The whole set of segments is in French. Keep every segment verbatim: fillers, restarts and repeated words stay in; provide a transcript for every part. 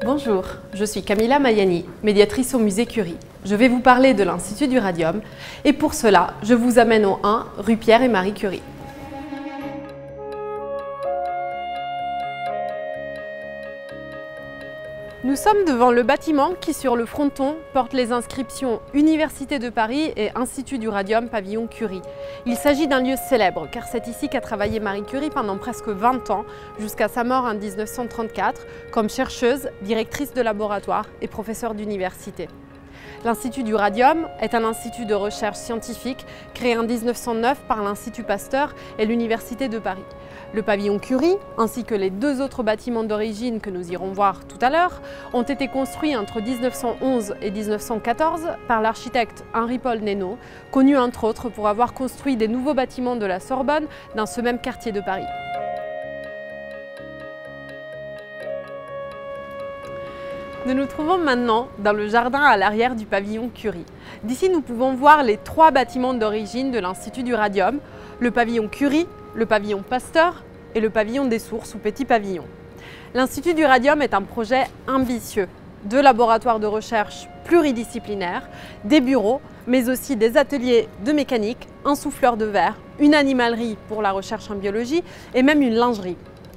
Bonjour, je suis Camilla Mayani, médiatrice au musée Curie. Je vais vous parler de l'Institut du Radium et pour cela, je vous amène au un rue Pierre et Marie Curie. Nous sommes devant le bâtiment qui, sur le fronton, porte les inscriptions Université de Paris et Institut du Radium Pavillon Curie. Il s'agit d'un lieu célèbre car c'est ici qu'a travaillé Marie Curie pendant presque vingt ans, jusqu'à sa mort en mille neuf cent trente-quatre, comme chercheuse, directrice de laboratoire et professeure d'université. L'Institut du Radium est un institut de recherche scientifique créé en mille neuf cent neuf par l'Institut Pasteur et l'Université de Paris. Le pavillon Curie, ainsi que les deux autres bâtiments d'origine que nous irons voir tout à l'heure, ont été construits entre mille neuf cent onze et mille neuf cent quatorze par l'architecte Henri-Paul Nénaud, connu entre autres pour avoir construit des nouveaux bâtiments de la Sorbonne dans ce même quartier de Paris. Nous nous trouvons maintenant dans le jardin à l'arrière du pavillon Curie. D'ici, nous pouvons voir les trois bâtiments d'origine de l'Institut du Radium, le pavillon Curie, le pavillon Pasteur et le pavillon des Sources ou Petit Pavillon. L'Institut du Radium est un projet ambitieux, deux laboratoires de recherche pluridisciplinaires, des bureaux, mais aussi des ateliers de mécanique, un souffleur de verre, une animalerie pour la recherche en biologie et même une lingerie.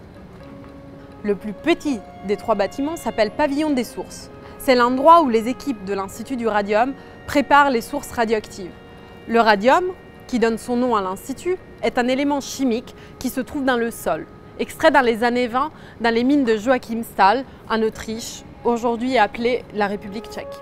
Le plus petit des trois bâtiments s'appelle Pavillon des Sources. C'est l'endroit où les équipes de l'Institut du Radium préparent les sources radioactives. Le radium, qui donne son nom à l'Institut, est un élément chimique qui se trouve dans le sol, extrait dans les années vingt dans les mines de Joachimsthal en Autriche, aujourd'hui appelée la République tchèque.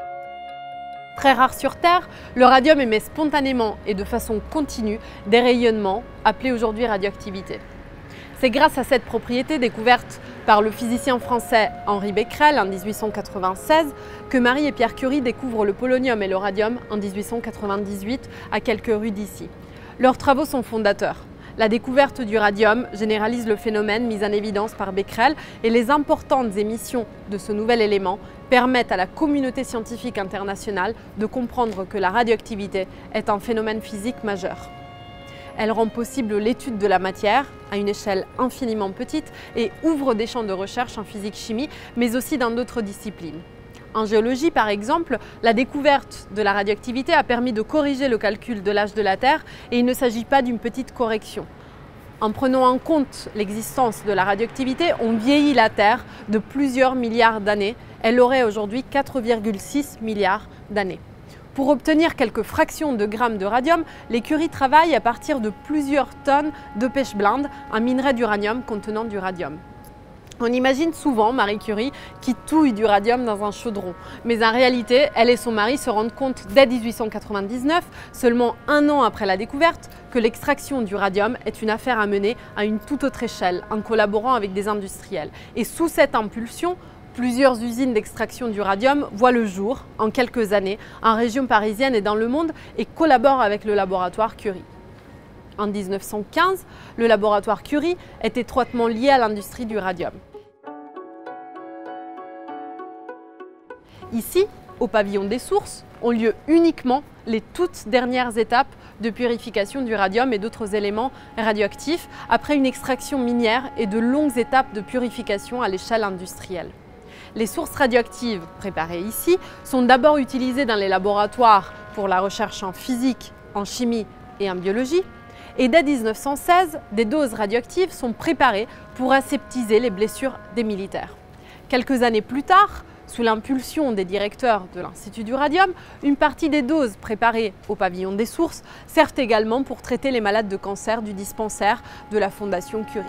Très rare sur Terre, le radium émet spontanément et de façon continue des rayonnements appelés aujourd'hui radioactivité. C'est grâce à cette propriété découverte par le physicien français Henri Becquerel en mille huit cent quatre-vingt-seize que Marie et Pierre Curie découvrent le polonium et le radium en mille huit cent quatre-vingt-dix-huit à quelques rues d'ici. Leurs travaux sont fondateurs. La découverte du radium généralise le phénomène mis en évidence par Becquerel et les importantes émissions de ce nouvel élément permettent à la communauté scientifique internationale de comprendre que la radioactivité est un phénomène physique majeur. Elle rend possible l'étude de la matière à une échelle infiniment petite et ouvre des champs de recherche en physique-chimie, mais aussi dans d'autres disciplines. En géologie, par exemple, la découverte de la radioactivité a permis de corriger le calcul de l'âge de la Terre et il ne s'agit pas d'une petite correction. En prenant en compte l'existence de la radioactivité, on vieillit la Terre de plusieurs milliards d'années. Elle aurait aujourd'hui quatre virgule six milliards d'années. Pour obtenir quelques fractions de grammes de radium, les Curie travaillent à partir de plusieurs tonnes de pêche blinde, un minerai d'uranium contenant du radium. On imagine souvent Marie Curie qui touille du radium dans un chaudron. Mais en réalité, elle et son mari se rendent compte dès mille huit cent quatre-vingt-dix-neuf, seulement un an après la découverte, que l'extraction du radium est une affaire à mener à une toute autre échelle, en collaborant avec des industriels. Et sous cette impulsion, plusieurs usines d'extraction du radium voient le jour en quelques années en région parisienne et dans le monde et collaborent avec le laboratoire Curie. En mille neuf cent quinze, le laboratoire Curie est étroitement lié à l'industrie du radium. Ici, au pavillon des Sources, ont lieu uniquement les toutes dernières étapes de purification du radium et d'autres éléments radioactifs après une extraction minière et de longues étapes de purification à l'échelle industrielle. Les sources radioactives préparées ici sont d'abord utilisées dans les laboratoires pour la recherche en physique, en chimie et en biologie. Et dès mille neuf cent seize, des doses radioactives sont préparées pour aseptiser les blessures des militaires. Quelques années plus tard, sous l'impulsion des directeurs de l'Institut du Radium, une partie des doses préparées au pavillon des Sources servent également pour traiter les malades de cancer du dispensaire de la Fondation Curie.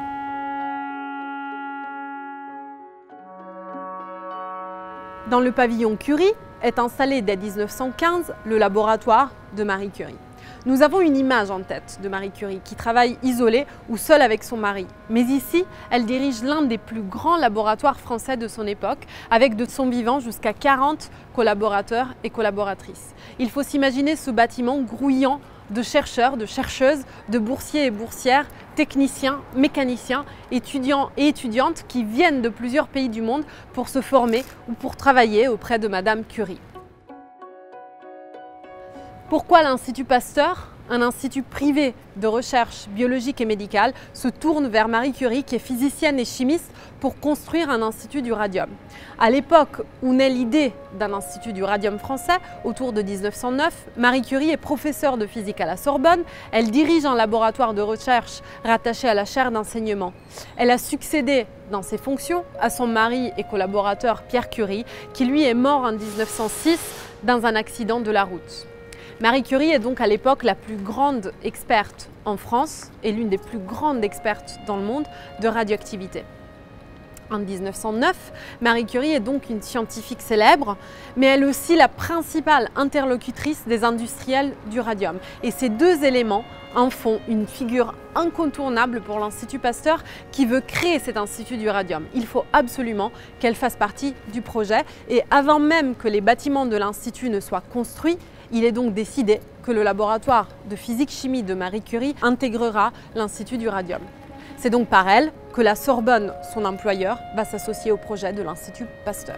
Dans le pavillon Curie est installé dès mille neuf cent quinze le laboratoire de Marie Curie. Nous avons une image en tête de Marie Curie qui travaille isolée ou seule avec son mari. Mais ici, elle dirige l'un des plus grands laboratoires français de son époque, avec de son vivant jusqu'à quarante collaborateurs et collaboratrices. Il faut s'imaginer ce bâtiment grouillant de chercheurs, de chercheuses, de boursiers et boursières, techniciens, mécaniciens, étudiants et étudiantes qui viennent de plusieurs pays du monde pour se former ou pour travailler auprès de Madame Curie. Pourquoi l'Institut Pasteur un institut privé de recherche biologique et médicale, se tourne vers Marie Curie, qui est physicienne et chimiste, pour construire un institut du radium. À l'époque où naît l'idée d'un institut du radium français, autour de mille neuf cent neuf, Marie Curie est professeure de physique à la Sorbonne. Elle dirige un laboratoire de recherche rattaché à la chaire d'enseignement. Elle a succédé dans ses fonctions à son mari et collaborateur Pierre Curie, qui lui est mort en mille neuf cent six dans un accident de la route. Marie Curie est donc à l'époque la plus grande experte en France et l'une des plus grandes expertes dans le monde de radioactivité. En mille neuf cent neuf, Marie Curie est donc une scientifique célèbre, mais elle est aussi la principale interlocutrice des industriels du radium. Et ces deux éléments en font une figure incontournable pour l'Institut Pasteur qui veut créer cet Institut du radium. Il faut absolument qu'elle fasse partie du projet. Et avant même que les bâtiments de l'Institut ne soient construits, il est donc décidé que le laboratoire de physique-chimie de Marie Curie intégrera l'Institut du radium. C'est donc par elle que la Sorbonne, son employeur, va s'associer au projet de l'Institut Pasteur.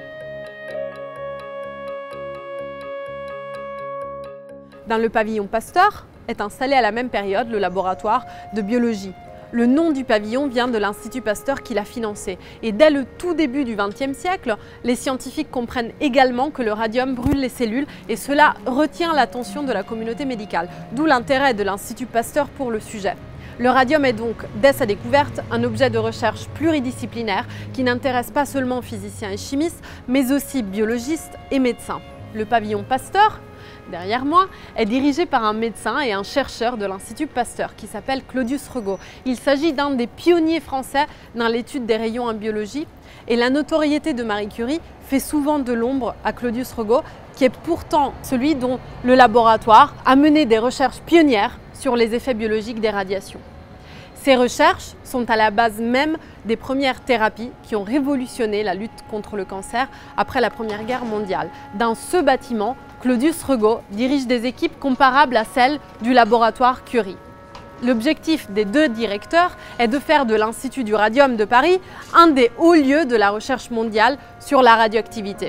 Dans le pavillon Pasteur est installé à la même période le laboratoire de biologie. Le nom du pavillon vient de l'Institut Pasteur qui l'a financé. Et dès le tout début du vingtième siècle, les scientifiques comprennent également que le radium brûle les cellules et cela retient l'attention de la communauté médicale, d'où l'intérêt de l'Institut Pasteur pour le sujet. Le radium est donc, dès sa découverte, un objet de recherche pluridisciplinaire qui n'intéresse pas seulement physiciens et chimistes, mais aussi biologistes et médecins. Le pavillon Pasteur, derrière moi, est dirigé par un médecin et un chercheur de l'Institut Pasteur qui s'appelle Claudius Regaud. Il s'agit d'un des pionniers français dans l'étude des rayons en biologie et la notoriété de Marie Curie fait souvent de l'ombre à Claudius Regaud, qui est pourtant celui dont le laboratoire a mené des recherches pionnières sur les effets biologiques des radiations. Ces recherches sont à la base même des premières thérapies qui ont révolutionné la lutte contre le cancer après la Première Guerre mondiale. Dans ce bâtiment, Claudius Regaud dirige des équipes comparables à celles du laboratoire Curie. L'objectif des deux directeurs est de faire de l'Institut du radium de Paris un des hauts lieux de la recherche mondiale sur la radioactivité.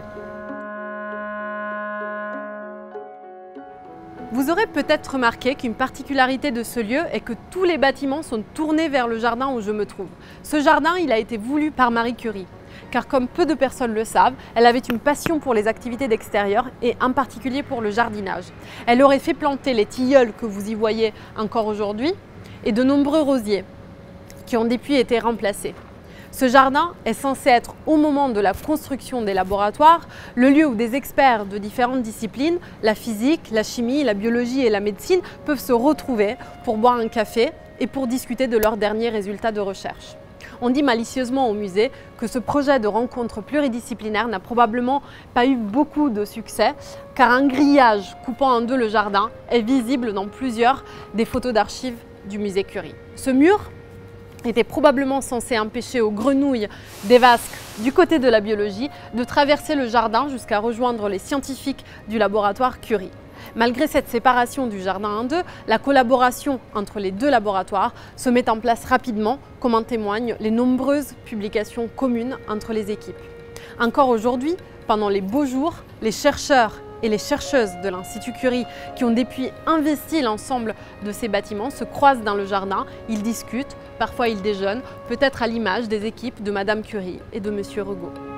Vous aurez peut-être remarqué qu'une particularité de ce lieu est que tous les bâtiments sont tournés vers le jardin où je me trouve. Ce jardin, il a été voulu par Marie Curie, car comme peu de personnes le savent, elle avait une passion pour les activités d'extérieur et en particulier pour le jardinage. Elle aurait fait planter les tilleuls que vous y voyez encore aujourd'hui et de nombreux rosiers qui ont depuis été remplacés. Ce jardin est censé être, au moment de la construction des laboratoires, le lieu où des experts de différentes disciplines, la physique, la chimie, la biologie et la médecine, peuvent se retrouver pour boire un café et pour discuter de leurs derniers résultats de recherche. On dit malicieusement au musée que ce projet de rencontre pluridisciplinaire n'a probablement pas eu beaucoup de succès, car un grillage coupant en deux le jardin est visible dans plusieurs des photos d'archives du musée Curie. Ce mur était probablement censé empêcher aux grenouilles des vasques du côté de la biologie de traverser le jardin jusqu'à rejoindre les scientifiques du laboratoire Curie. Malgré cette séparation du jardin en deux, la collaboration entre les deux laboratoires se met en place rapidement, comme en témoignent les nombreuses publications communes entre les équipes. Encore aujourd'hui, pendant les beaux jours, les chercheurs et les chercheuses de l'Institut Curie qui ont depuis investi l'ensemble de ces bâtiments se croisent dans le jardin, ils discutent, parfois ils déjeunent, peut-être à l'image des équipes de Madame Curie et de Monsieur Regaud.